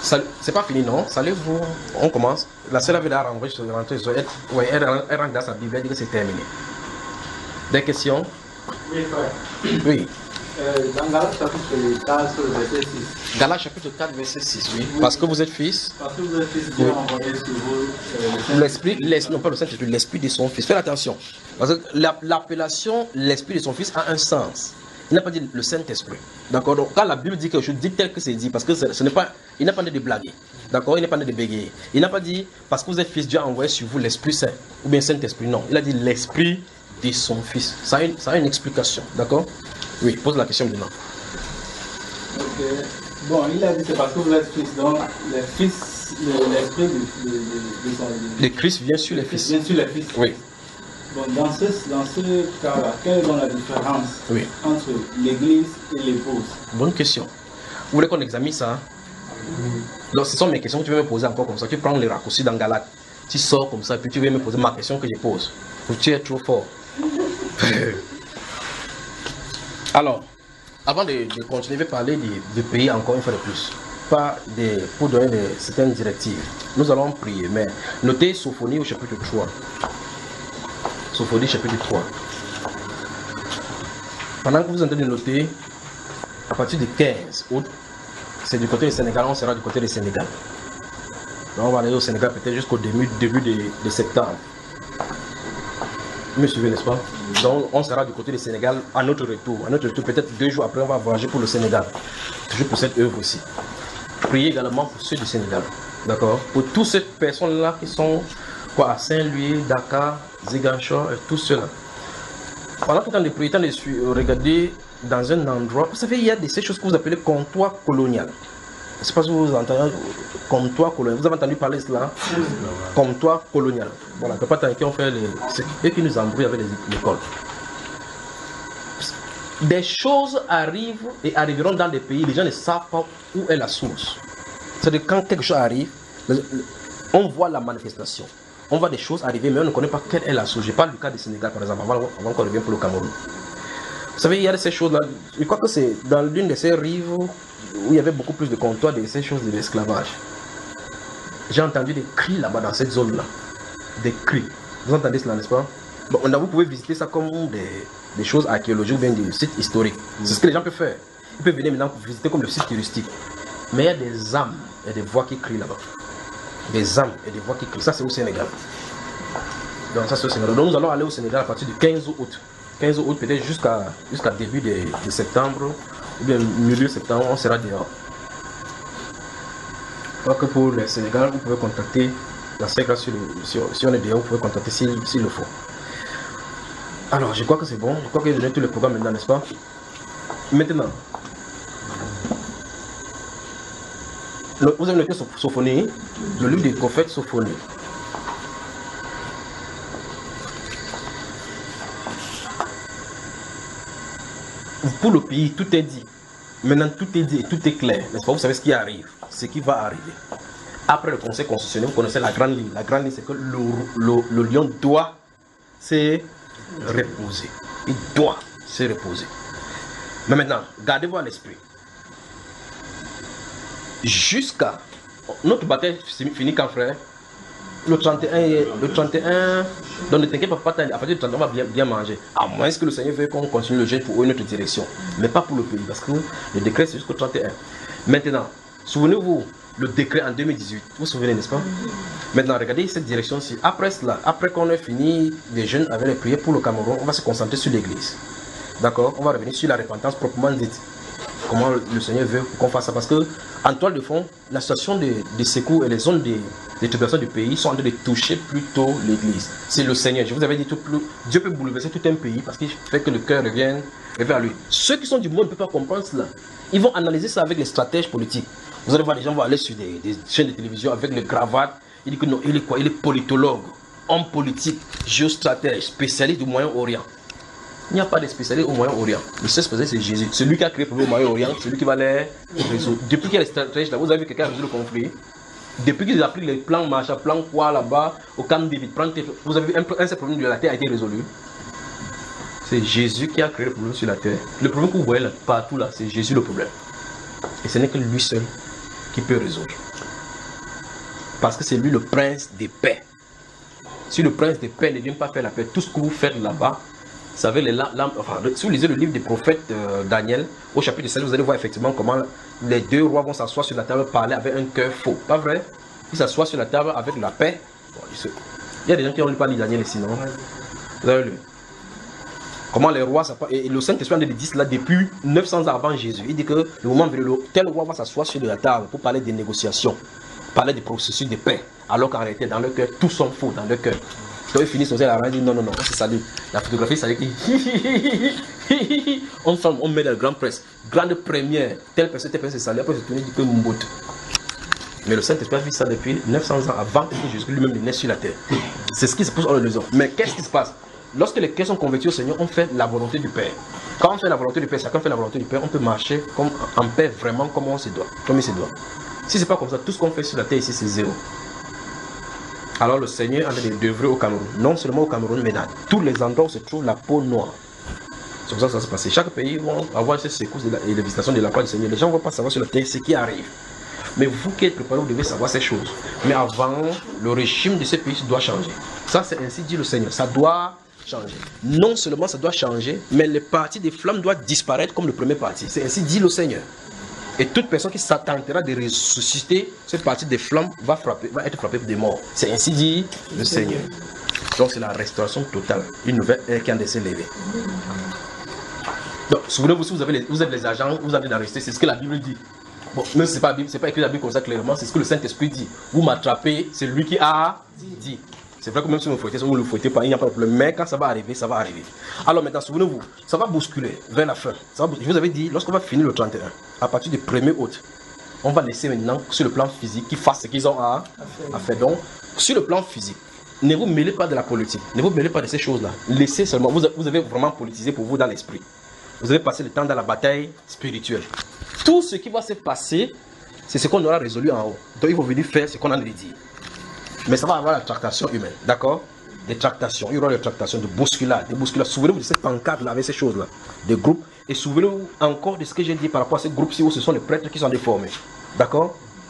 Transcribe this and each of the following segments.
C'est pas fini, non? Salut-vous. On commence. La seule avait rentré sur elle rentre dans sa Bible, elle dit que c'est terminé. Des questions? Oui, frère. Oui. Dans Galates chapitre 4, verset 6. Galates chapitre 4, verset 6, oui. Parce que vous êtes fils. Parce que vous êtes fils, Dieu a envoyé sur vous l'esprit, non pas le Saint-Esprit, l'esprit de son fils. Faites attention. Parce que l'appellation l'esprit de son fils a un sens. Il n'a pas dit le Saint-Esprit. D'accord? Donc quand la Bible dit quelque chose, dit tel que c'est dit, parce que ce n'est pas, il n'a pas de blaguer. D'accord? Il n'a pas de bégayer. Il n'a pas dit parce que vous êtes fils, Dieu a envoyé sur vous l'Esprit Saint ou bien Saint-Esprit. Non, il a dit l'esprit de son fils. Ça a une explication. D'accord? Oui, pose la question maintenant. Ok. Bon, il a dit c'est parce que vous êtes fils, donc le fils, l'esprit de son fils. Le Christ vient sur les fils. Vient sur les fils. Oui. Bon, dans ce cas-là, quelle est donc la différence entre l'église et l'épouse? Bonne question. Vous voulez qu'on examine ça? Donc, ce sont mes questions que tu veux me poser encore comme ça. Tu prends les raccourcis dans Galate. Tu sors comme ça et puis tu veux me poser ma question que je pose. Tu es trop fort. Alors, avant de continuer, je vais parler du pays encore une fois de plus. Pour donner certaines directives. Nous allons prier, mais notez Sophonie au chapitre 3. Sophonie chapitre 3. Pendant que vous êtes en train de noter, à partir du 15 août, c'est du côté du Sénégal, on sera du côté du Sénégal. Donc on va aller au Sénégal peut-être jusqu'au début de septembre. Vous me suivez, n'est-ce pas? Donc on sera du côté du Sénégal à notre retour. À notre retour, peut-être 2 jours après, on va voyager pour le Sénégal. Toujours pour cette œuvre aussi. Priez également pour ceux du Sénégal. D'accord? Pour toutes ces personnes-là qui sont à Saint-Louis, Dakar, Ziguinchor et tout cela. Pendant tout le temps de prier, de regarder dans un endroit, vous savez, il y a ces choses que vous appelez comptoir colonial. Je ne sais pas si vous entendez comptoir colonial. Vous avez entendu parler de cela? Comptoir colonial. Voilà, pas tant qui ont fait c'est eux qui nous embrouillent avec l'école. Des choses arrivent et arriveront dans des pays, les gens ne savent pas où est la source. C'est-à-dire quand quelque chose arrive, on voit la manifestation. On voit des choses arriver, mais on ne connaît pas quelle est la source. Je parle du cas du Sénégal, par exemple, avant qu'on revienne pour le Cameroun. Vous savez, il y a de ces choses-là. Je crois que c'est dans l'une de ces rives où il y avait beaucoup plus de comptoirs de ces choses de l'esclavage. J'ai entendu des cris là-bas, dans cette zone-là. Des cris. Vous entendez cela, n'est-ce pas? Bon, vous pouvez visiter ça comme des choses archéologiques ou bien des sites historiques. C'est ce que les gens peuvent faire. Ils peuvent venir maintenant visiter comme le site touristique. Mais il y a des âmes et des voix qui crient là-bas. Des âmes et des voix qui crient. Ça, c'est au Sénégal. Donc, ça, c'est au Sénégal. Donc, nous allons aller au Sénégal à partir du 15 août. 15 août, peut-être jusqu'à début de septembre, ou bien milieu septembre, on sera dehors. Je crois que pour le Sénégal, vous pouvez contacter la SECRA si on est dehors, vous pouvez contacter s'il le faut. Alors, je crois que c'est bon. Je crois que j'ai donné tout le programme maintenant, n'est-ce pas? Maintenant, vous avez noté Sophonie, le livre des prophètes Sophonie. Pour le pays, tout est dit. Maintenant, tout est dit et tout est clair. N'est-ce pas? Vous savez ce qui arrive, ce qui va arriver. Après le Conseil constitutionnel, vous connaissez la grande ligne. La grande ligne, c'est que le lion doit se reposer. Il doit se reposer. Mais maintenant, gardez-vous à l'esprit. Jusqu'à... Notre bataille finit quand, frère? Le 31, donc ne t'inquiète pas, à partir du 31, on va bien manger. À moins que le Seigneur veuille qu'on continue le jeûne pour une autre direction. Mais pas pour le pays, parce que le décret c'est jusqu'au 31. Maintenant, souvenez-vous, le décret en 2018, vous vous souvenez, n'est-ce pas? Maintenant, regardez cette direction-ci. Après cela, après qu'on ait fini les jeûnes avec les prières pour le Cameroun, on va se concentrer sur l'église. D'accord? On va revenir sur la repentance proprement dite. Comment le Seigneur veut qu'on fasse ça. Parce que, en toile de fond, la situation des secours et les zones des tribulations du pays sont en train de toucher plutôt l'église. C'est le Seigneur. Je vous avais dit, Dieu peut bouleverser tout un pays parce qu'il fait que le cœur revienne à lui. Ceux qui sont du monde ne peuvent pas comprendre cela. Ils vont analyser ça avec les stratèges politiques. Vous allez voir, les gens vont aller sur des chaînes de télévision avec les cravates. Il dit que non, il est quoi? Il est politologue, homme politique, géostratège, spécialiste du Moyen-Orient. Il n'y a pas de spécialiste au Moyen-Orient. Le seul spécialiste, c'est Jésus. Celui qui a créé le problème au Moyen-Orient, celui qui va les résoudre. Depuis qu'il y a les stratèges là, vous avez vu quelqu'un résoudre le conflit. Depuis qu'ils appliquent les plans Marshall, plan quoi là-bas, au camp David, vous avez vu un seul problème de la terre a été résolu. C'est Jésus qui a créé le problème sur la terre. Le problème que vous voyez là, partout là, c'est Jésus le problème. Et ce n'est que lui seul qui peut résoudre. Parce que c'est lui le prince des paix. Si le prince des paix ne vient pas faire la paix, tout ce que vous faites là-bas, vous savez, si vous lisez le livre des prophètes Daniel, au chapitre 7, vous allez voir effectivement comment les deux rois vont s'asseoir sur la table, parler avec un cœur faux. Pas vrai? Ils s'assoient sur la table avec la paix. Bon, il y a des gens qui n'ont pas lu Daniel ici, non? Vous avez lu? Comment les rois, et le Saint-Esprit dit cela depuis 900 ans avant Jésus. Il dit que le moment venu, tel roi va s'asseoir sur la table pour parler des négociations, parler des processus de paix, alors qu'en réalité, dans leur cœur, tout sont faux dans leur cœur. Donc ils finissent, ils disent non, on se salue. La photographie, ça dit on met dans le grand presse, grande première, telle personne se salue, après se tourne du peu Mumbout. Mais le Saint-Esprit a vu ça depuis 900 ans avant que Jésus lui-même ne naisse sur la terre. C'est ce qui se passe en les hommes. Mais qu'est-ce qui se passe? Lorsque les cœurs sont convertis au Seigneur, on fait la volonté du Père. Quand on fait la volonté du Père, chacun fait la volonté du Père, on peut marcher en paix vraiment comme on se doit, comme il se doit. Si c'est pas comme ça, tout ce qu'on fait sur la terre ici, c'est zéro. Alors le Seigneur a d'œuvrer au Cameroun. Non seulement au Cameroun, mais dans tous les endroits où se trouve la peau noire. C'est comme ça que ça se passe. Chaque pays va avoir ces secousses et les visitations de la part du Seigneur. Les gens ne vont pas savoir sur la terre ce qui arrive. Mais vous qui êtes préparés, vous devez savoir ces choses. Mais avant, le régime de ce pays doit changer. Ça, c'est ainsi dit le Seigneur. Ça doit changer. Non seulement ça doit changer, mais les parties des flammes doivent disparaître comme le premier parti. C'est ainsi dit le Seigneur. Et toute personne qui s'attentera de ressusciter cette partie des flammes va être frappée des morts. C'est ainsi dit le Seigneur. Donc c'est la restauration totale. Une nouvelle ère qui a de se lever. Donc souvenez-vous, si vous êtes les agents, vous avez d'arrêter, c'est ce que la Bible dit. Bon, même si ce n'est pas écrit dans la Bible comme ça clairement, c'est ce que le Saint-Esprit dit. Vous m'attrapez, c'est lui qui a dit. C'est vrai que même si vous le fouettez, si vous ne le fouettez pas, il n'y a pas de problème. Mais quand ça va arriver, ça va arriver. Alors maintenant, souvenez-vous, ça va bousculer vers la fin. Je vous avais dit, lorsqu'on va finir le 31, à partir du 1er août, on va laisser maintenant sur le plan physique qu'ils fassent ce qu'ils ont à faire. Donc, sur le plan physique, ne vous mêlez pas de la politique, ne vous mêlez pas de ces choses-là. Laissez seulement, vous avez vraiment politisé pour vous dans l'esprit. Vous avez passé le temps dans la bataille spirituelle. Tout ce qui va se passer, c'est ce qu'on aura résolu en haut. Donc, il faut venir faire ce qu'on a dit. Mais ça va avoir la tractation humaine, d'accord? Des tractations, il y aura des tractations de bousculades, des bousculades. Souvenez-vous de cette pancarte-là avec ces choses-là, des groupes. Et souvenez-vous encore de ce que j'ai dit par rapport à ces groupes-ci où ce sont les prêtres qui sont déformés, d'accord?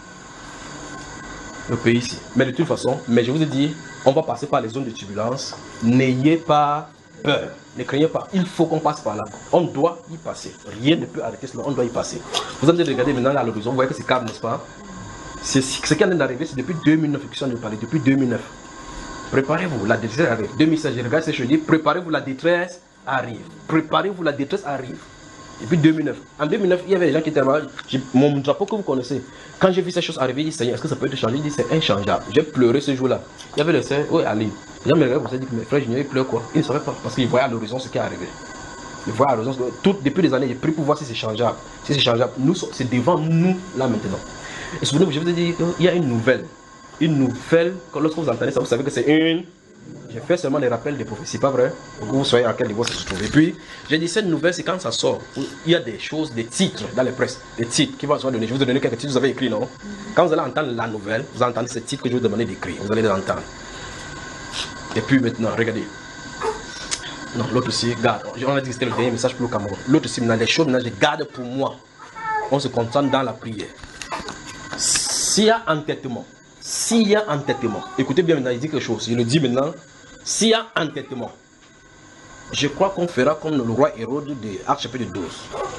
Le pays ici. Mais de toute façon, je vous ai dit, on va passer par les zones de turbulence. N'ayez pas peur, ne craignez pas. Il faut qu'on passe par là. On doit y passer. Rien ne peut arrêter cela, on doit y passer. Vous allez regarder maintenant à l'horizon, vous voyez que c'est calme, n'est-ce pas? Ce qui vient d'arriver, c'est depuis 2009 que je suis en train de parler, depuis 2009. Préparez-vous, la détresse arrive. 2016, je regarde ce que je dis, préparez-vous, la détresse arrive. Préparez-vous, la détresse arrive. Depuis 2009. En 2009, il y avait des gens qui étaient là, mon drapeau que vous connaissez. Quand j'ai vu ces choses arriver, je dis, Seigneur, est-ce que ça peut être changé? Il dit, c'est inchangeable. J'ai pleuré ce jour-là. Il y avait le Seigneur, oui, allez. Les gens me regardaient comme ça, ils disent, mais frère Junior, il pleure quoi? Il ne savait pas, parce qu'il voyait à l'horizon ce qui est arrivé. Il voyait à l'horizon, depuis des années, j'ai pris pour voir si c'est changeable. Si c'est changeable, c'est devant nous, là maintenant. Et souvenez-vous, je vous ai dit qu'il y a une nouvelle. Une nouvelle, lorsque vous entendez ça, vous savez que c'est une. J'ai fait seulement des rappels des prophéties, pas vrai? Pour que vous soyez à quel niveau ça se trouve. Et puis, j'ai dit, cette nouvelle, c'est quand ça sort. Il y a des choses, des titres dans les presses. Des titres qui vont se donner. Je vous ai donné quelques titres, vous avez écrit, non? Quand vous allez entendre la nouvelle, vous entendez ces titres que je vous demandais d'écrire. Vous allez les entendre. Et puis maintenant, regardez. Non, l'autre aussi, garde. On a dit que c'était le dernier message pour le Cameroun. L'autre aussi, maintenant, les choses, maintenant, je garde pour moi. On se concentre dans la prière. S'il y a entêtement, écoutez bien maintenant, il dit quelque chose, il le dit maintenant, s'il y a entêtement, je crois qu'on fera comme le roi Hérode de Actes chapitre 12.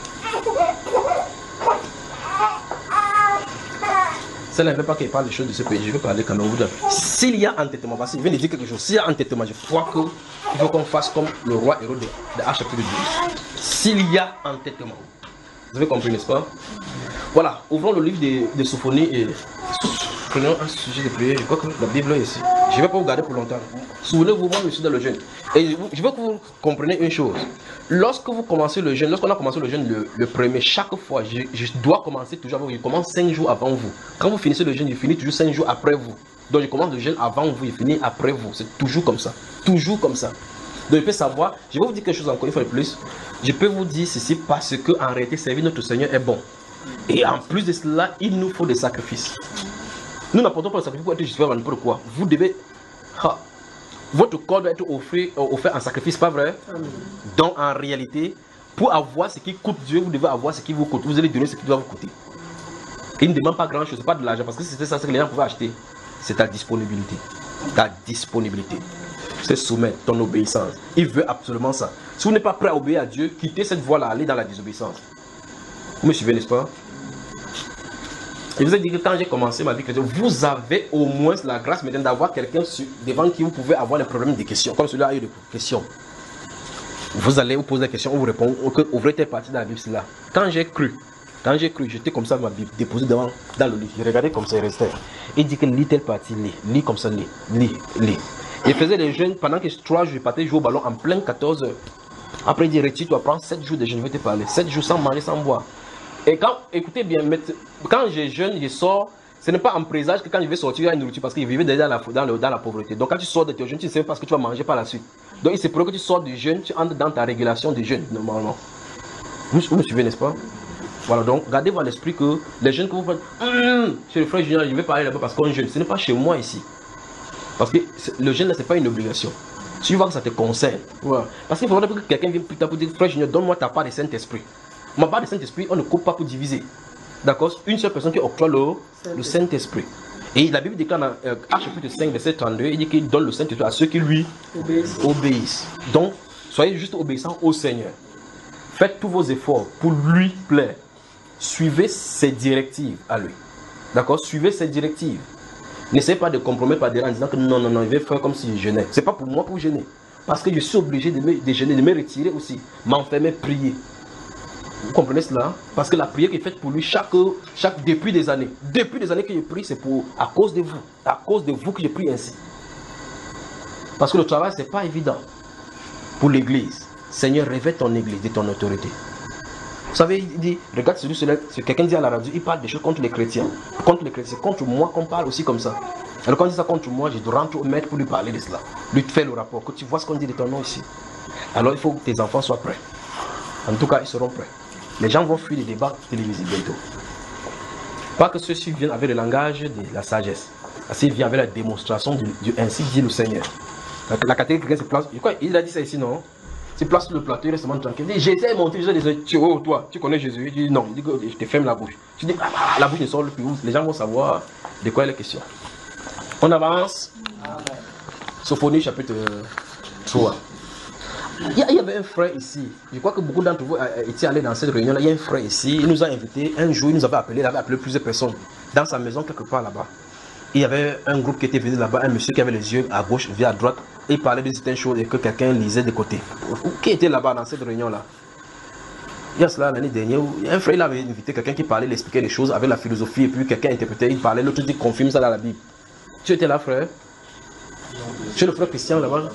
Ça ne veut pas qu'il parle des choses de ce pays, je veux parler quand même. S'il y a entêtement, parce qu'il vient de dire quelque chose, s'il y a entêtement, je crois qu'il faut qu'on fasse comme le roi Hérode de Actes chapitre 12. S'il y a entêtement, vous avez compris, n'est-ce pas? Voilà, ouvrons le livre de Sophonie et prenons un sujet de prière. Je crois que la Bible est ici. Je ne vais pas vous garder pour longtemps. Souvenez-vous, moi je suis dans le jeûne. Et je veux que vous compreniez une chose. Lorsque vous commencez le jeûne, lorsqu'on a commencé le jeûne le premier, chaque fois, je dois commencer toujours avant vous. Je commence 5 jours avant vous. Quand vous finissez le jeûne, je finis toujours 5 jours après vous. Donc je commence le jeûne avant vous, je finis après vous. C'est toujours comme ça. Toujours comme ça. Donc je peux savoir, je vais vous dire quelque chose encore une fois de plus. Je peux vous dire ceci parce que en réalité, servir notre Seigneur est bon. Et en plus de cela, il nous faut des sacrifices. Nous n'apportons pas le sacrifice pour être justifié n'importe quoi. Vous devez... votre corps doit être offert en sacrifice, pas vrai? Donc en réalité, pour avoir ce qui coûte Dieu, vous devez avoir ce qui vous coûte. Vous allez donner ce qui doit vous coûter. Il ne demande pas grand chose, pas de l'argent, parce que c'était ça que les gens pouvaient acheter. C'est ta disponibilité. Ta disponibilité. C'est soumettre ton obéissance. Il veut absolument ça. Si vous n'êtes pas prêt à obéir à Dieu, quittez cette voie-là, allez dans la désobéissance. Vous me suivez, n'est-ce pas? Je vous ai dit que quand j'ai commencé ma vie chrétienne, vous avez au moins la grâce maintenant d'avoir quelqu'un devant qui vous pouvez avoir des problèmes de questions, comme celui-là a eu des questions. Vous allez vous poser des questions, on vous répond, ouvrez telle partie dans la Bible, c'est là. Quand j'ai cru, j'étais comme ça, ma Bible déposée dans le lit. Je regardais comme ça, il restait. Il dit que lis telle partie, lis comme ça, lis. Il faisait les jeûnes pendant que 3 jours, je partais jouer au ballon en plein 14 heures. Après, il dit, retire-toi, prends 7 jours de jeûne, je vais te parler. 7 jours sans manger, sans boire. Et quand, écoutez bien, quand je jeûne, je sors, ce n'est pas en présage que quand je vais sortir, il y a une nourriture parce qu'il vivait déjà dans la pauvreté. Donc quand tu sors de tes jeûnes, tu ne sais pas ce que tu vas manger par la suite. Donc il se pourrait que tu sors du jeûne, tu entres dans ta régulation du jeûne, normalement. Vous me suivez, n'est-ce pas? Voilà, donc gardez votre esprit que les jeûnes que vous faites, chez le frère Junior, je vais parler là-bas parce qu'on jeûne. Ce n'est pas chez moi ici. Parce que le jeûne, ce n'est pas une obligation. Tu vois que ça te concerne. Ouais. Parce qu'il faudrait que quelqu'un vienne plus tard pour dire, frère Junior, donne-moi ta part de Saint-Esprit. Ma part de Saint-Esprit, on ne coupe pas pour diviser. D'accord? Une seule personne qui octroie le Saint-Esprit. Et la Bible déclare dans Actes chapitre 5, verset 32, il dit qu'il donne le Saint-Esprit à ceux qui lui obéissent. Donc, soyez juste obéissants au Seigneur. Faites tous vos efforts pour lui plaire. Suivez ses directives à lui. D'accord? Suivez ses directives. N'essayez pas de compromettre par derrière en disant que non, il va faire comme si je jeûnais. Ce n'est pas pour moi pour jeûner. Parce que je suis obligé de jeûner, de me retirer aussi. M'enfermer, prier. Vous comprenez cela? Parce que la prière qui est faite pour lui depuis des années. Depuis des années que je prie, c'est à cause de vous. À cause de vous que je prie ainsi. Parce que le travail, ce n'est pas évident pour l'église. Seigneur, révèle ton église de ton autorité. Vous savez, il dit, regarde quelqu'un dit à la radio, il parle des choses contre les chrétiens. Contre les chrétiens, contre moi qu'on parle aussi comme ça. Alors quand il dit ça contre moi, je rentre au maître pour lui parler de cela. Lui faire le rapport, que tu vois ce qu'on dit de ton nom ici. Alors il faut que tes enfants soient prêts. En tout cas, ils seront prêts. Les gens vont fuir les débats télévisés bientôt. Pas que ceux-ci viennent avec le langage de la sagesse. Ils viennent avec la démonstration du ainsi dit le Seigneur. La catégorie quelqu'un se place. Il a dit ça ici, non? Se place sur le plateau, il reste tranquille. Il dit, j'essaie de monter, je dis, oh, toi, tu connais Jésus? Il dit, non, il dit, je te ferme la bouche. Tu dis, la bouche ne sort plus. Les gens vont savoir de quoi il est question. On avance. Sophonie, chapitre 3. Il y avait un frère ici. Je crois que beaucoup d'entre vous étaient allés dans cette réunion-là. Il y a un frère ici. Il nous a invités. Un jour, il nous avait appelé. Il avait appelé plusieurs personnes dans sa maison, quelque part là-bas. Il y avait un groupe qui était venu là-bas. Un monsieur qui avait les yeux à gauche, via à droite. Il parlait de certaines choses et que quelqu'un lisait de côté. Qui était là-bas dans cette réunion-là? Il y a cela l'année dernière. Un frère il avait invité quelqu'un qui parlait, il expliquait les choses avec la philosophie. Et puis quelqu'un interprétait. Il parlait. L'autre dit confirme ça dans la Bible. Tu étais là, frère? Tu es le frère Christian là-bas?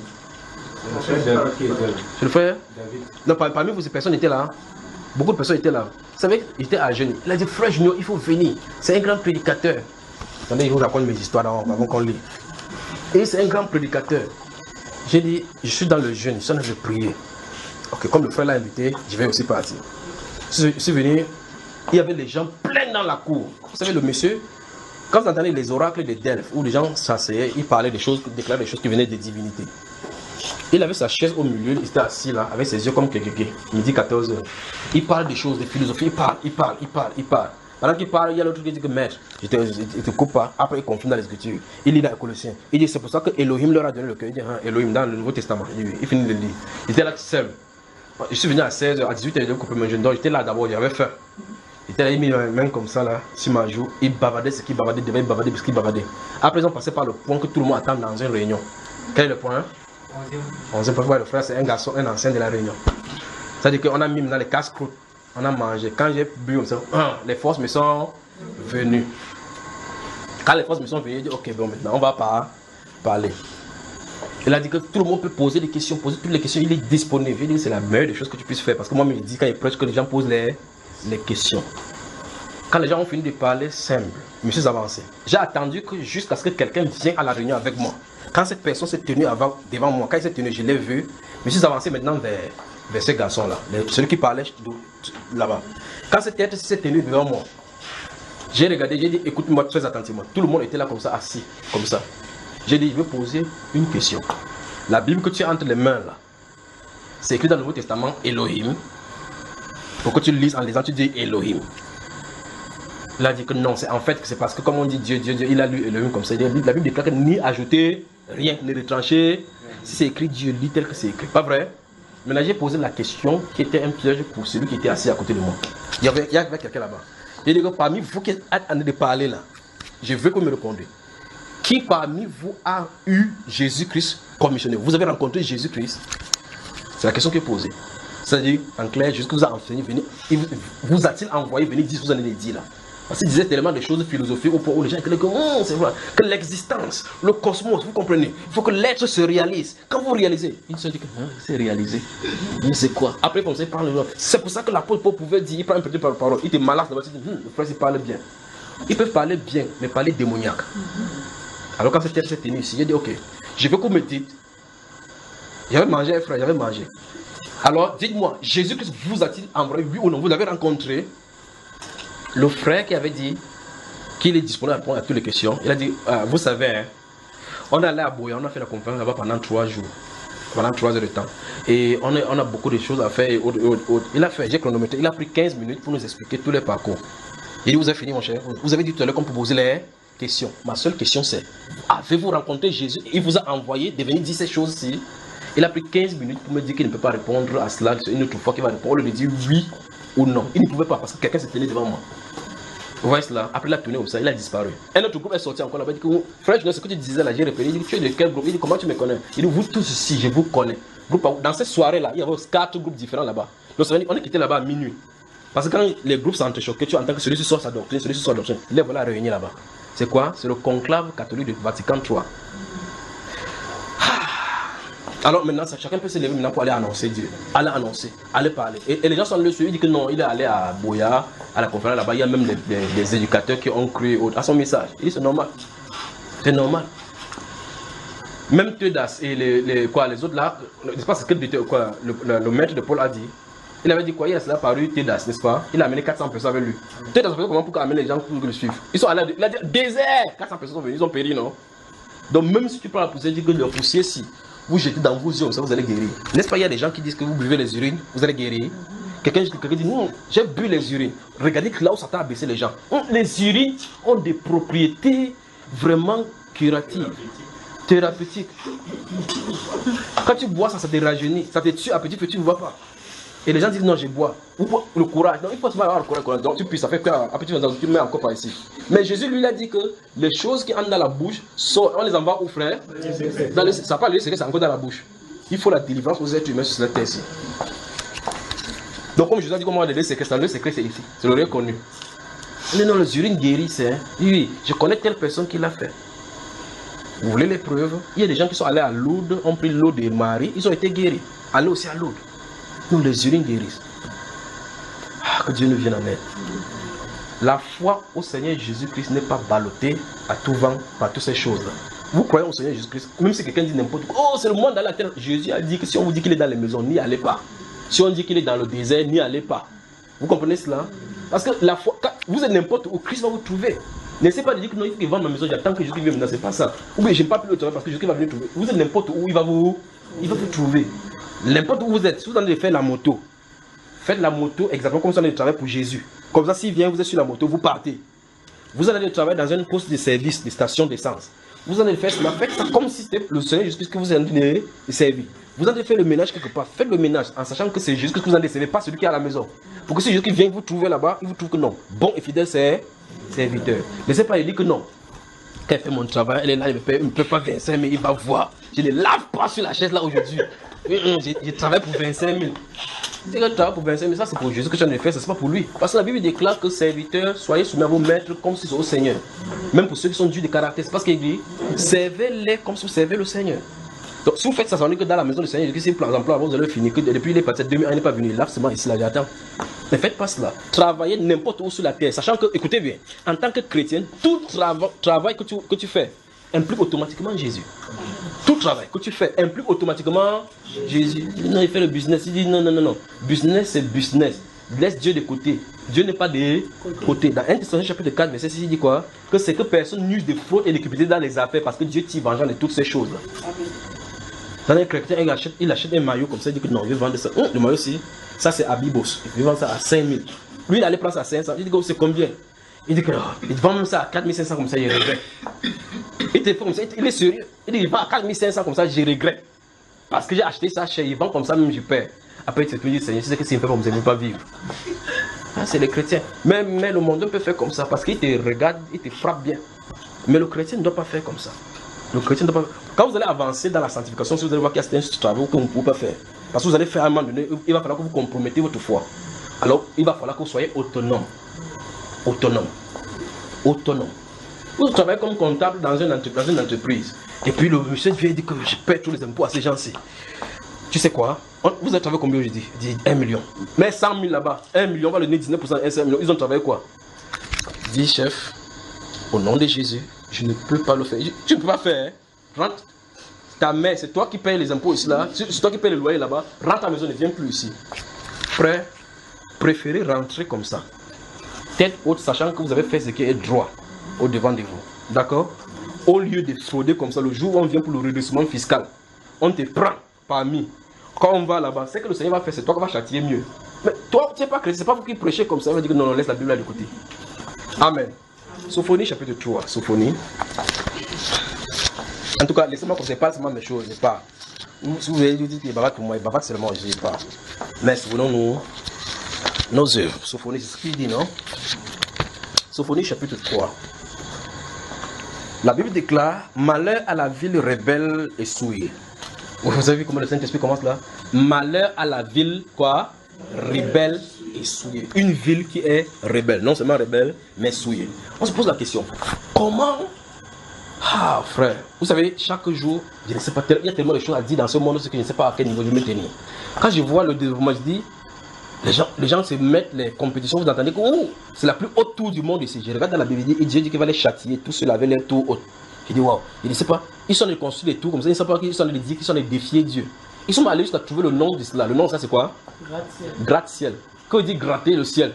C'est le frère David. Non, parmi vous, ces personnes étaient là. Beaucoup de personnes étaient là. Vous savez, il était à jeûner. Il a dit, frère Junior, il faut venir. C'est un grand prédicateur. Attendez, je vous raconte mes histoires avant qu'on lit. Et c'est un grand prédicateur. J'ai dit, je suis dans le jeûne, je suis en train de prier. Ok, comme le frère l'a invité, je vais aussi partir. Je suis venu, il y avait les gens pleins dans la cour. Vous savez, le monsieur, quand vous entendez les oracles de Delphes, où les gens s'asseyaient, ils parlaient des choses, déclaraient des choses qui venaient des divinités. Il avait sa chaise au milieu, il était assis là, avec ses yeux comme quelqu'un. Midi 14h. Il parle des choses, des philosophies, il parle. Pendant qu'il parle, il y a l'autre qui dit que maître, il te coupe pas. Après, il confirme dans les Écritures. Il lit dans les Colossiens. Il dit c'est pour ça que Elohim leur a donné le cœur. Il dit Elohim dans le Nouveau Testament. Il finit de le lire. Il était là seul. Je suis venu à 16h, à 18h, il a coupé mon jeune. Donc j'étais là d'abord, j'avais faim. Il était là, il mis ma main comme ça là, sur ma joue. Il bavardait ce qu'il bavardait, devait bavarder parce qu'il bavardait. Après, ils ont passé par le point que tout le monde attend dans une réunion. Quel est le point? 11e point. Le frère, c'est un garçon, un ancien de la réunion. C'est-à-dire qu'on a mis maintenant les casse-croûtes. On a mangé. Quand j'ai bu comme ça, les forces me sont venues. Quand les forces me sont venues, j'ai dit ok, bon, maintenant on va parler. Il a dit que tout le monde peut poser des questions, poser toutes les questions, il est disponible. J'ai dit que c'est la meilleure des choses que tu puisses faire. Parce que moi, je me dis quand il prêche que les gens posent les questions. Quand les gens ont fini de parler, simple, je me suis avancé. J'ai attendu que jusqu'à ce que quelqu'un vienne à la réunion avec moi. Quand cette personne s'est tenue devant moi, quand il s'est tenu, je l'ai vu, je me suis avancé maintenant vers ce garçon-là, celui qui parlait là-bas. Quand cette tête s'est tenue devant moi, j'ai regardé, j'ai dit, écoute-moi très attentivement. Tout le monde était là comme ça, assis, comme ça. J'ai dit, je vais poser une question. La Bible que tu as entre les mains là, c'est écrit dans le Nouveau Testament, Elohim. Pour que tu le lises en lisant, tu dis Elohim. Il a dit que non, c'est en fait que c'est parce que comme on dit Dieu, il a lu Elohim comme ça. La Bible déclare que ni ajouter, rien, ni retrancher. Si c'est écrit, Dieu lit tel que c'est écrit. Pas vrai? Maintenant, j'ai posé la question qui était un piège pour celui qui était assis à côté de moi. Il y avait quelqu'un là-bas. J'ai dit que parmi vous qui êtes en train de parler là, je veux que vous me répondiez. Qui parmi vous a eu Jésus-Christ comme missionnaire? Vous avez rencontré Jésus-Christ? C'est la question qui est posée. C'est-à-dire, en clair, jusqu'à vous a enseigné, vous a-t-il envoyé venir dire ce que vous allez dire là? Parce qu'il disait tellement de choses philosophiques au point où les gens disaient que, c'est vrai, que l'existence, le cosmos, vous comprenez, il faut que l'être se réalise. Quand vous réalisez, ils se disent que c'est réalisé. Mais c'est quoi? Après, comme ça, il parle. C'est pour ça que l'apôtre Paul pouvait dire, il prend un petit par parole, il te malasse là-bas, il dit, le frère, il parle bien. Ils peuvent parler bien, mais parler démoniaque. Alors quand cette terre s'est tenue ici, j'ai dit, ok, je veux que vous me dites, j'avais mangé, frère, j'avais mangé. Alors, dites-moi, Jésus-Christ vous a-t-il envoyé, oui ou non? Vous l'avez rencontré? Le frère qui avait dit qu'il est disponible à répondre à toutes les questions, il a dit, vous savez, hein, on est allé à Boya, on a fait la conférence là-bas pendant 3 jours, pendant 3 heures de temps. Et on a beaucoup de choses à faire. Il a fait, j'ai chronométré, il a pris 15 minutes pour nous expliquer tous les parcours. Il dit, vous avez fini mon cher, vous avez dit tout à l'heure qu'on peut poser les questions. Ma seule question c'est, avez-vous rencontré Jésus? Il vous a envoyé de venir dire ces choses-ci. Il a pris 15 minutes pour me dire qu'il ne peut pas répondre à cela. Une autre fois qu'il va répondre, il lui dit oui ou non. Il ne pouvait pas parce que quelqu'un s'est tenu devant moi. Vous voyez cela? Après il a tourné au ça, il a disparu. Un autre groupe est sorti encore là-bas. Il dit que frère, je sais ce que tu disais là, j'ai repéré. Il dit, tu es de quel groupe? Il dit, comment tu me connais? Il dit, vous tous ici, je vous connais. Dans cette soirée-là, il y avait 4 groupes différents là-bas. Donc on est quitté là-bas à minuit. Parce que quand les groupes s'entrechoquent, tu entends que celui-ci sort sa doctrine, celui-ci sort sa doctrine. Les voilà réunis là-bas. C'est quoi? C'est le conclave catholique du Vatican III. Alors maintenant, chacun peut se lever maintenant pour aller annoncer Dieu. Aller annoncer, aller parler. Et les gens sont le suivi, ils disent que non, il est allé à Boya, à la conférence là-bas, il y a même des éducateurs qui ont cru à son message. Il dit c'est normal. C'est normal. Même Teudas et les autres là, n'est-ce pas ce que le maître de Paul a dit? Il avait dit quoi? Il a cela paru Teudas, n'est-ce pas? Il a amené 400 personnes avec lui. Teudas a fait comment pour amener les gens pour le suivre? Ils sont allés, il a dit désert! 400 personnes sont venues, ils ont péri, non? Donc même si tu prends la poussière, dis que le poussière, si vous jetez dans vos yeux, ça vous allez guérir. N'est-ce pas, il y a des gens qui disent que vous buvez les urines, vous allez guérir. Quelqu'un dit non, j'ai bu les urines. Regardez que là où Satan a baissé les gens. Les urines ont des propriétés vraiment curatives, thérapeutiques. Quand tu bois ça, ça te rajeunit, ça te tue à petit peu, tu ne vois pas. Et les gens disent non, je bois. Ou le courage. Non, il faut avoir le courage. Donc tu puisses, ça fait qu'après tu mets encore par ici. Mais Jésus lui a dit que les choses qui entrent dans la bouche, on les envoie aux frères. Ça pas lui, c'est que c'est encore dans la bouche. Il faut la délivrance aux êtres humains sur cette terre-ci. Donc comme Jésus a dit, comment le secret, le secret c'est ici. C'est le reconnu. Non, les urines guérissent. Hein. Oui, je connais telle personne qui l'a fait. Vous voulez les preuves? Il y a des gens qui sont allés à Lourdes, ont pris l'eau de Marie, ils ont été guéris. Allez aussi à Lourdes. Nous, les urines guérissent. Que Dieu nous vienne en aide. La foi au Seigneur Jésus-Christ n'est pas ballottée à tout vent par toutes ces choses-là. Vous croyez au Seigneur Jésus-Christ, même si quelqu'un dit n'importe quoi, oh c'est le monde dans la terre. Jésus a dit que si on vous dit qu'il est dans les maisons, n'y allez pas. Si on dit qu'il est dans le désert, n'y allez pas. Vous comprenez cela? Parce que la foi, quand vous êtes n'importe où, Christ va vous trouver. N'essayez pas de dire que non, il faut qu'il vende ma maison, j'attends que Jésus vienne. Non, c'est pas ça. Ou bien je n'ai pas pu le trouver parce que Jésus va venir trouver. Vous êtes n'importe où, il va vous trouver. N'importe où vous êtes, si vous allez faire la moto, faites la moto exactement comme ça, vous allez travailler pour Jésus. Comme ça, s'il vient, vous êtes sur la moto, vous partez. Vous allez travailler dans un poste de service, de station d'essence. Vous allez faire cela, faites ça comme si c'était le Seigneur Jésus que vous allez servir. Vous allez faire le ménage quelque part, faites le ménage en sachant que c'est Jésus que vous allez servir, pas celui qui est à la maison. Pour que si Jésus qui vient vous trouver là-bas, il vous trouve que non. Bon et fidèle, c'est serviteur. Ne c'est pas, il dit que non. Quand elle fait mon travail, elle est là, il ne peut pas 25 000, il va voir. Je ne lave pas sur la chaise là aujourd'hui. Je travaille pour 25 000. Si je travaille pour 25 000, ça c'est pour Jésus que j'en ai fait, c'est pas pour lui. Parce que la Bible déclare que serviteurs, soyez soumis à vos maîtres comme si c'était au Seigneur. Même pour ceux qui sont durs de caractère, c'est parce qu'il dit, servez-les comme si vous servez le Seigneur. Donc si vous faites ça, ça veut dire que dans la maison du Seigneur, si par exemple vous allez finir, que depuis il est parti 2000 ans, il n'est pas venu, il lave seulement ici, là, j'attends. Ne faites pas cela. Travaillez n'importe où sur la terre, sachant que, écoutez bien, en tant que chrétien, tout travail que tu fais implique automatiquement Jésus. Tout travail que tu fais implique automatiquement Jésus. Non, il fait le business. Il dit non. Business, c'est business. Laisse Dieu de côté. Dieu n'est pas de côté. Dans 1 Thessaloniciens chapitre 4, verset 6, il dit quoi? Que c'est que personne n'use de fraude et de cupidité dans les affaires parce que Dieu tire vengeance de toutes ces choses-là. Dans un chrétien, il achète un maillot comme ça, il dit que non, il veut vendre ça. Le maillot aussi, ça c'est Abibos. Il veut vendre ça à 5 000. Lui, il allait prendre ça à 500. Il dit que c'est combien? Il dit que il vend même ça à 4500 comme ça, il regrette. Il te fait comme ça, il est sérieux. Il dit il vend à 4500 comme ça, je regrette. Parce que j'ai acheté ça cher, il vend comme ça, même je perds. Après, il te dit, Seigneur, c'est que s'il me fait comme ça, je ne veux pas vivre. Ah, c'est les chrétiens. Mais le monde peut faire comme ça parce qu'il te regarde, il te frappe bien. Mais le chrétien ne doit pas faire comme ça. Le chrétien ne doit pas... Quand vous allez avancer dans la sanctification, si vous allez voir qu'il y a certains travaux que vous ne pouvez pas faire. Parce que vous allez faire à un moment donné, il va falloir que vous compromettez votre foi. Alors, il va falloir que vous soyez autonome. Autonome. Autonome. Vous travaillez comme comptable dans une entreprise. Et puis le monsieur vient dire que je paie tous les impôts à ces gens-ci. Tu sais quoi? Vous avez travaillé combien aujourd'hui? Je dis 1 million. Mais 100 000 là-bas. 1 million, on va le donner 19% et 5 millions. Ils ont travaillé quoi? Dis chef, au nom de Jésus, je ne peux pas le faire. Tu ne peux pas faire. Hein? Rentre. Ta mère, c'est toi qui payes les impôts ici là. C'est toi qui payes le loyer là-bas. Rentre à la maison, ne viens plus ici. Frère, préférez rentrer comme ça. Tête haute, sachant que vous avez fait ce qui est droit au devant de vous. D'accord? Au lieu de frauder comme ça, le jour où on vient pour le redressement fiscal, on te prend parmi. Quand on va là-bas, c'est que le Seigneur va faire, c'est toi qui vas châtier mieux. Mais toi, tu n'es pas chrétien, c'est pas vous qui prêchez comme ça, il va dire que non, non, laisse la Bible là de côté. Amen. Sophonie chapitre 3, Sophonie. En tout cas, laissez-moi comme c'est pas seulement mes choses, je pas. Si vous avez dit qu'il bavate pour moi, il bavate seulement, je ne sais pas. Mais souvenons-nous nos œuvres. Sophonie, c'est ce qu'il dit, non? Sophonie chapitre 3. La Bible déclare, malheur à la ville rebelle et souillée. Vous avez vu comment le Saint-Esprit commence là? Malheur à la ville, quoi? Rebelle et souillée. Une ville qui est rebelle. Non seulement rebelle, mais souillée. On se pose la question. Comment? Ah frère, vous savez, chaque jour, je ne sais pas, il y a tellement de choses à dire dans ce monde que je ne sais pas à quel niveau je vais me tenir. Quand je vois le développement, je dis, les gens se mettent les compétitions, vous entendez que c'est la plus haute tour du monde ici. Je regarde dans la Bible et Dieu dit qu'il va les châtier, tous ceux-là avec les tours hautes. Je dis waouh, je ne sais pas, ils sont allés construire des tours comme ça, ils ne savent pas qu'ils sont allés dire qu'ils sont allés défier Dieu. Ils sont allés jusqu'à trouver le nom de cela. Le nom de ça c'est quoi? Gratte-ciel. Gratte-ciel. Quand il dit gratter le ciel,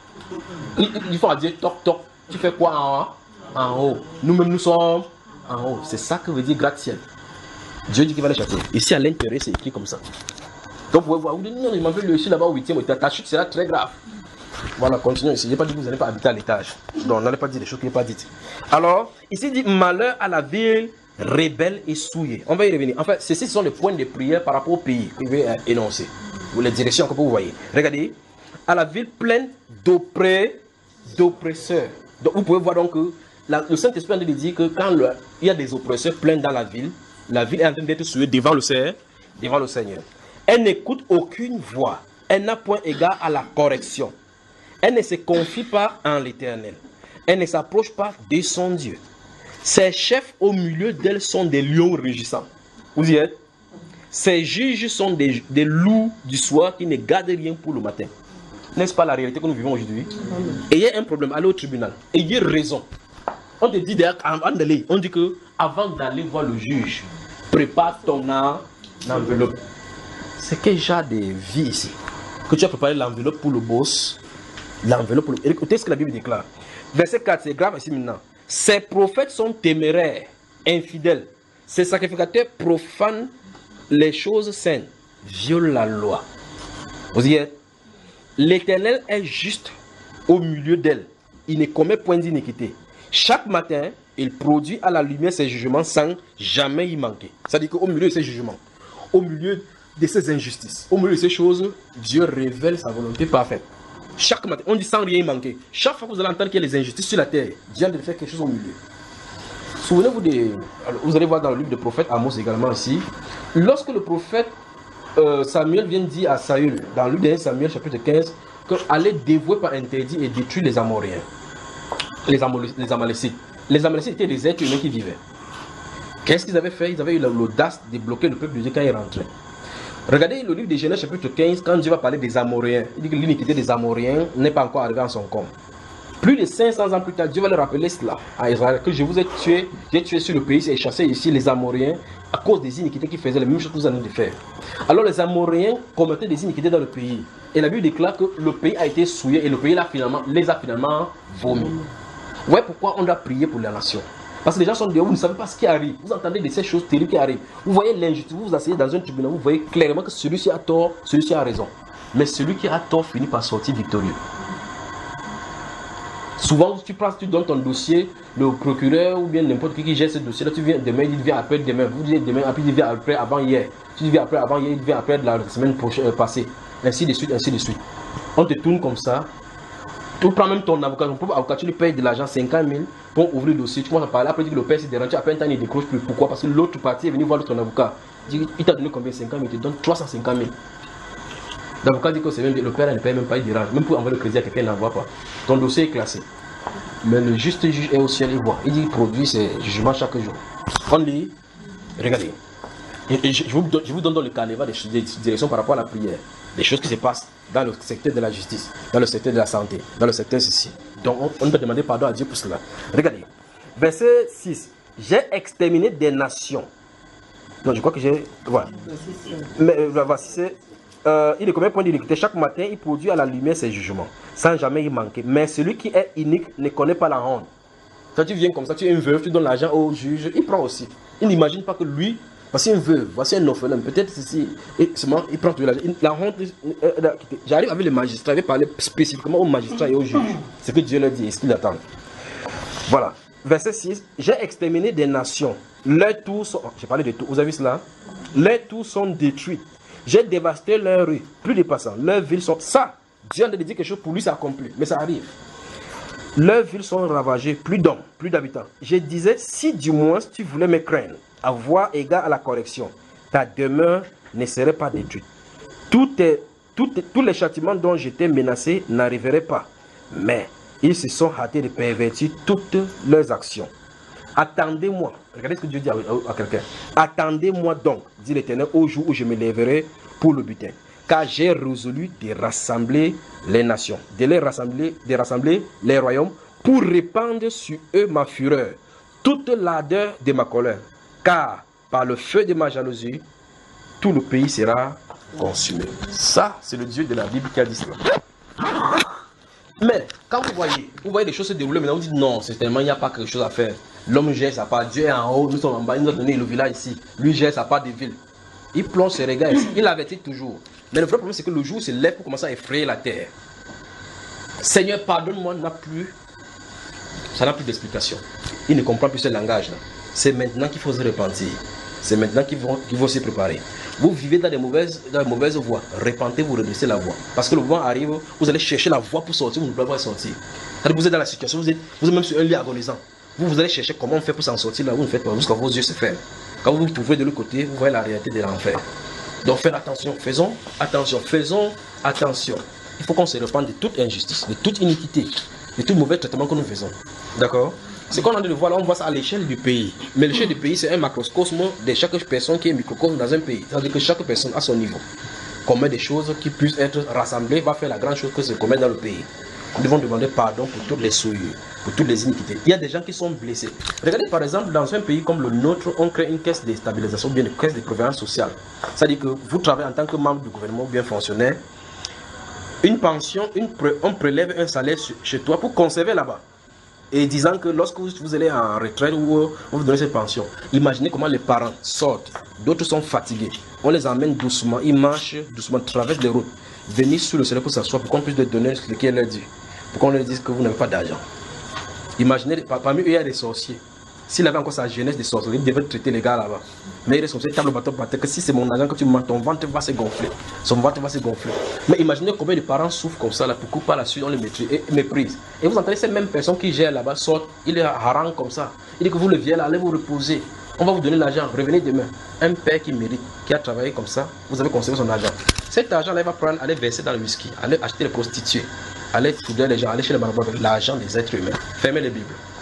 il faut dire toc toc. Tu fais quoi en haut? En haut. Nous-mêmes nous sommes en haut. C'est ça que veut dire gratte-ciel. Dieu dit qu'il va les châtier. Ici à l'intérieur c'est écrit comme ça. Donc vous pouvez voir, vous dites non, il m'a fait le ici là-bas au 8e étage. Ta chute sera très grave. Voilà, continuons ici. Je n'ai pas dit que vous n'allez pas habiter à l'étage. Donc, n'allez pas dire des choses qui n'est pas dites. Alors, ici, il dit malheur à la ville rebelle et souillée. On va y revenir. En fait, ceci sont les points de prière par rapport au pays que je vais énoncer. Ou les directions que vous voyez. Regardez. À la ville pleine d'oppresseurs. Donc, vous pouvez voir donc que le Saint-Esprit a dit que quand il y a des oppresseurs pleins dans la ville est en train d'être souillée devant le Seigneur. Elle n'écoute aucune voix. Elle n'a point égard à la correction. Elle ne se confie pas en l'Éternel. Elle ne s'approche pas de son Dieu. Ses chefs au milieu d'elle sont des lions rugissants. Vous y êtes? Ses juges sont des loups du soir qui ne gardent rien pour le matin. N'est-ce pas la réalité que nous vivons aujourd'hui? Ayez un problème, allez au tribunal. Ayez raison. On te dit d'ailleurs, avant d'aller, on dit que avant d'aller voir le juge, prépare ton enveloppe. C'est quel genre de vie ici? Que tu as préparé l'enveloppe pour le boss, l'enveloppe pour le... Écoutez ce que la Bible déclare. Verset 4, c'est grave ici maintenant. Ces prophètes sont téméraires, infidèles. Ces sacrificateurs profanent les choses saintes, violent la loi. Vous y êtes? L'Éternel est juste au milieu d'elle. Il ne commet point d'iniquité. Chaque matin, il produit à la lumière ses jugements sans jamais y manquer. C'est-à-dire qu'au milieu de ses jugements, au milieu de ces injustices, au milieu de ces choses, Dieu révèle sa volonté parfaite. Chaque matin, on dit sans rien y manquer. Chaque fois que vous allez entendre qu'il y a des injustices sur la terre, Dieu de faire quelque chose au milieu. Souvenez-vous vous allez voir dans le livre de prophète Amos également ici, lorsque le prophète Samuel vient dire à Saül, dans le livre de Samuel chapitre 15, qu'allait dévouer par interdit et détruire les Amoréens, les Amalécites. Les Amalécites étaient des êtres humains qui vivaient. Qu'est-ce qu'ils avaient fait? Ils avaient eu l'audace de bloquer le peuple de Dieu quand il rentrait. Regardez le livre de Genèse chapitre 15, quand Dieu va parler des Amoréens. Il dit que l'iniquité des Amoréens n'est pas encore arrivée en son comble. Plus de 500 ans plus tard, Dieu va leur rappeler cela à Israël, que je vous ai tué, j'ai tué sur le pays et chassé ici les Amoréens à cause des iniquités qui faisaient les mêmes choses que vous allez de faire. Alors les Amoréens commettaient des iniquités dans le pays. Et la Bible déclare que le pays a été souillé et le pays les a finalement vomis. Ouais, pourquoi on doit prier pour la nation? Parce que les gens sont dehors, vous ne savez pas ce qui arrive. Vous entendez de ces choses terribles qui arrivent. Vous voyez l'injustice, vous vous asseyez dans un tribunal, vous voyez clairement que celui-ci a tort, celui-ci a raison. Mais celui qui a tort finit par sortir victorieux. Souvent, tu donnes ton dossier, le procureur ou bien n'importe qui gère ce dossier-là, tu viens demain, il vient après demain, vous dites demain, après il vient après avant hier, tu viens après avant hier, il vient après de la semaine prochaine, passée, ainsi de suite, ainsi de suite. On te tourne comme ça. Tu prends même ton avocat, tu lui payes de l'argent 50 000 pour ouvrir le dossier. Tu commences à parler, après tu dis que le père s'est dérangé, après un temps il décroche plus. Pourquoi? Parce que l'autre partie est venu voir ton avocat. Il t'a donné combien? 50 000, il te donne 350 000. L'avocat dit que c'est même le père ne paye même pas, il dérange. Même pour envoyer le crédit à quelqu'un, il n'envoie pas. Ton dossier est classé. Mais le juste juge est au ciel, il voit. Il dit qu'il produit ses jugements chaque jour. On lit, regardez. Et je vous donne dans le canevas des directions par rapport à la prière. Les choses qui se passent dans le secteur de la justice, dans le secteur de la santé, dans le secteur ceci. Donc on peut demander pardon à Dieu pour cela. Regardez. Verset 6. J'ai exterminé des nations. Donc je crois que j'ai... Voilà. Mais voici c'est... il est combien de points d'iniquité? Chaque matin, il produit à la lumière ses jugements, sans jamais y manquer. Mais celui qui est inique ne connaît pas la honte. Quand tu viens comme ça, tu es une veuve, tu donnes l'argent au juge, il prend aussi. Il n'imagine pas que lui, voici une veuve, voici un orphelin, peut-être ceci, et seulement il prend tout l'argent. La honte, j'arrive avec les magistrats, je vais parler spécifiquement aux magistrats et aux juges. C'est ce que Dieu leur dit et ce qu'ils attendent. Voilà. Verset 6, j'ai exterminé des nations. Leurs tours sont... J'ai parlé de tout, vous avez vu cela? Leurs tours sont détruites. J'ai dévasté leurs rues, plus de passants. Leurs villes sont... Ça, Dieu a dit quelque chose pour lui, ça accomplit. Mais ça arrive. Leurs villes sont ravagées, plus d'hommes, plus d'habitants. Je disais, si du moins tu voulais me craindre, avoir égard à la correction, ta demeure ne serait pas détruite. Tous les châtiments dont j'étais menacé n'arriveraient pas. Mais ils se sont hâtés de pervertir toutes leurs actions. Attendez-moi. Regardez ce que Dieu dit à quelqu'un. Attendez-moi donc, dit l'Éternel, au jour où je me lèverai pour le butin. Car j'ai résolu de rassembler les nations, de rassembler les royaumes pour répandre sur eux ma fureur, toute l'ardeur de ma colère. Car par le feu de ma jalousie, tout le pays sera consumé. Ça, c'est le Dieu de la Bible qui a dit cela. Mais quand vous voyez les choses se dérouler, maintenant vous dites non, certainement il n'y a pas quelque chose à faire. L'homme gère sa part, Dieu est en haut, nous sommes en bas, il nous a donné le village ici. Lui gère sa part des villes. Il plonge ses regards ici, il avertit toujours. Mais le vrai problème c'est que le jour se lève pour commencer à effrayer la terre. Seigneur, pardonne-moi, ça n'a plus d'explication. Il ne comprend plus ce langage-là. C'est maintenant qu'il faut se repentir. C'est maintenant qu'il faut se préparer. Vous vivez dans des mauvaises voies. Repentez-vous, redressez la voie. Parce que le vent arrive, vous allez chercher la voie pour sortir, vous ne pouvez pas sortir. Vous êtes dans la situation, vous êtes même sur un lit agonisant. Vous allez chercher comment on fait pour s'en sortir là, vous ne faites pas, jusqu'à vos yeux se ferment. Quand vous vous trouvez de l'autre côté, vous voyez la réalité de l'enfer. Donc faites attention, faisons attention. Il faut qu'on se repente de toute injustice, de toute iniquité, de tout mauvais traitement que nous faisons. D'accord? Ce qu'on a de voir là, on voit ça à l'échelle du pays. Mais l'échelle du pays, c'est un macrocosme de chaque personne qui est microcosme dans un pays. C'est-à-dire que chaque personne a son niveau. Commet des choses qui puissent être rassemblées, va faire la grande chose que se commet dans le pays. Nous devons demander pardon pour toutes les souillures, pour toutes les iniquités. Il y a des gens qui sont blessés. Regardez par exemple, dans un pays comme le nôtre, on crée une caisse de stabilisation, bien une caisse de prévoyance sociale. C'est-à-dire que vous travaillez en tant que membre du gouvernement ou bien fonctionnaire, une pension, on prélève un salaire chez toi pour conserver là-bas. Et disant que lorsque vous allez en retraite ou on vous donne cette pension, imaginez comment les parents sortent. D'autres sont fatigués. On les emmène doucement, ils marchent doucement, traversent les routes. Venir sur le soleil pour s'asseoir, pour qu'on puisse leur donner ce qu'il leur dit. Pour qu'on leur dise que vous n'avez pas d'argent. Imaginez, parmi eux, il y a des sorciers. S'il avait encore sa jeunesse de sorcellerie, il devait traiter les gars là-bas. Mais il est sorcier, table bateau, que si c'est mon argent que tu mens, ton ventre va se gonfler. Son ventre va se gonfler. Mais imaginez combien de parents souffrent comme ça, là, pour que par la suite on les méprise. Et vous entendez ces mêmes personnes qui gèrent là-bas, sortent, il les harangue comme ça. Il dit que vous le viez là, allez vous reposer. On va vous donner l'argent, revenez demain. Un père qui mérite, qui a travaillé comme ça, vous avez conservé son argent. Cet argent-là, il va prendre, aller verser dans le whisky, aller acheter les prostituées, aller souder les gens, aller chez les marabouts avec l'argent des êtres humains. Fermez les Bibles.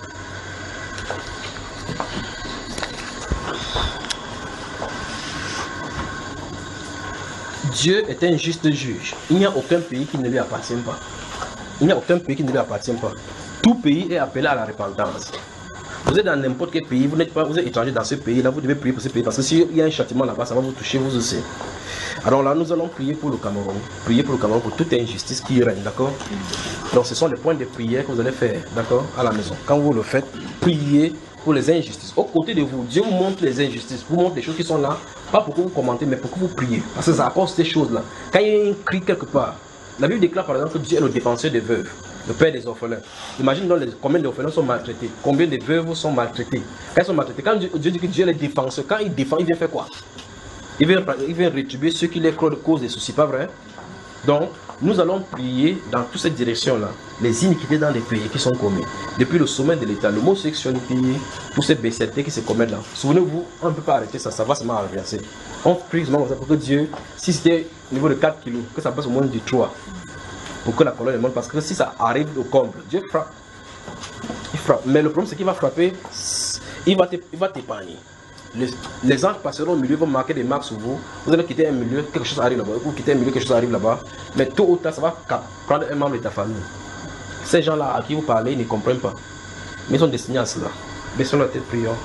Dieu est un juste juge. Il n'y a aucun pays qui ne lui appartient pas. Il n'y a aucun pays qui ne lui appartient pas. Tout pays est appelé à la repentance. Vous êtes dans n'importe quel pays, vous êtes étranger dans ce pays-là, vous devez prier pour ce pays. Parce que s'il y a un châtiment là-bas, ça va vous toucher vous aussi. Alors là, nous allons prier pour le Cameroun. Prier pour le Cameroun, pour toute injustice qui règne, d'accord? Donc ce sont les points de prière que vous allez faire, d'accord? À la maison. Quand vous le faites, priez pour les injustices. Au côté de vous, Dieu vous montre les injustices, vous montre les choses qui sont là, pas pour que vous commentez, mais pour que vous priez. Parce que ça apporte ces choses-là. Quand il y a un cri quelque part, la Bible déclare par exemple que Dieu est le défenseur des veuves. le père des orphelins. Imagine donc combien d'orphelins sont maltraités, combien de veuves sont maltraitées. Quand ils sont maltraités, quand Dieu dit que Dieu est le défenseur, quand il défend, il vient faire quoi? Il vient rétribuer ceux qui les causent des soucis, pas vrai? Donc, nous allons prier dans toute cette direction-là, les iniquités dans les pays qui sont commis. Depuis le sommet de l'État, l'homosexualité, tous ces bestialités qui se commettent là. Souvenez-vous, on ne peut pas arrêter ça, ça va seulement avancer. On prie seulement pour que Dieu, si c'était au niveau de 4 kilos, que ça passe au moins du 3, pour que la colonne monte, parce que si ça arrive au comble, Dieu frappe. Il frappe. Mais le problème, c'est qu'il va frapper, il va t'épargner. Les anges passeront au milieu, vont marquer des marques sur vous. Vous allez quitter un milieu, quelque chose arrive là-bas. Vous quittez un milieu, quelque chose arrive là-bas. Mais tôt ou tard, ça va prendre un membre de ta famille. Ces gens-là à qui vous parlez, ils ne comprennent pas. Mais ils sont destinés à cela. Baissons la tête, prions.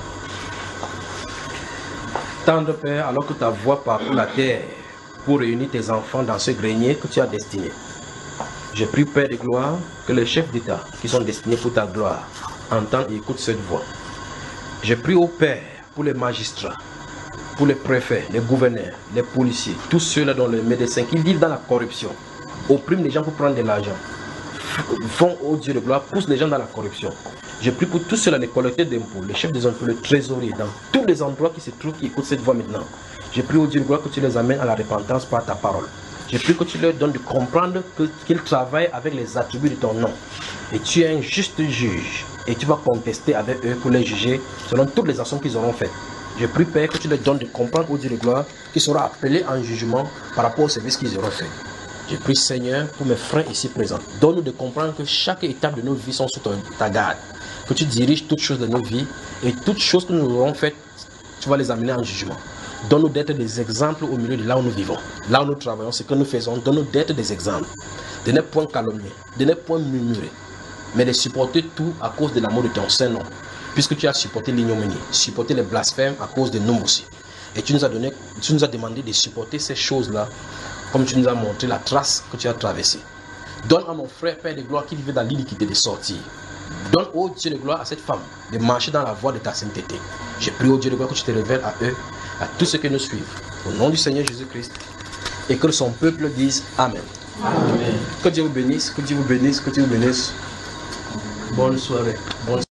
Tendre Père, alors que ta voix parcourt la terre pour réunir tes enfants dans ce grenier que tu as destiné. Je prie, Père de gloire, que les chefs d'État qui sont destinés pour ta gloire entendent et écoutent cette voix. Je prie au Père pour les magistrats, pour les préfets, les gouverneurs, les policiers, tous ceux-là dont les médecins qui vivent dans la corruption, oppriment les gens pour prendre de l'argent, font au Dieu de gloire, poussent les gens dans la corruption. Je prie pour tous ceux-là, les collecteurs d'impôts, les chefs des impôts, les trésoriers, dans tous les endroits qui se trouvent, qui écoutent cette voix maintenant. Je prie au Dieu de gloire que tu les amènes à la repentance par ta parole. Je prie que tu leur donnes de comprendre qu'ils travaillent avec les attributs de ton nom. Et tu es un juste juge. Et tu vas contester avec eux pour les juger selon toutes les actions qu'ils auront faites. Je prie, Père, que tu leur donnes de comprendre au Dieu de gloire qu'ils seront appelés en jugement par rapport au service qu'ils auront fait. Je prie, Seigneur, pour mes frères ici présents. Donne-nous de comprendre que chaque étape de nos vies sont sous ta garde. Que tu diriges toutes choses de nos vies et toutes choses que nous aurons faites, tu vas les amener en jugement. Donne-nous d'être des exemples au milieu de là où nous vivons. Là où nous travaillons, ce que nous faisons, donne-nous d'être des exemples. De ne point calomnier, de ne point murmurer, mais de supporter tout à cause de l'amour de ton Saint-Nom. Puisque tu as supporté l'ignominie, supporté les blasphèmes à cause de nous aussi. Et tu nous as demandé de supporter ces choses-là, comme tu nous as montré la trace que tu as traversée. Donne à mon frère, Père de gloire, qui vivait dans l'iniquité de sortir. Donne au Dieu de gloire à cette femme de marcher dans la voie de ta sainteté. Je prie au Dieu de gloire que tu te révèles à eux, à tous ceux qui nous suivent. Au nom du Seigneur Jésus-Christ. Et que son peuple dise Amen. Amen. Que Dieu vous bénisse, que Dieu vous bénisse, que Dieu vous bénisse. Bonne soirée. Bonne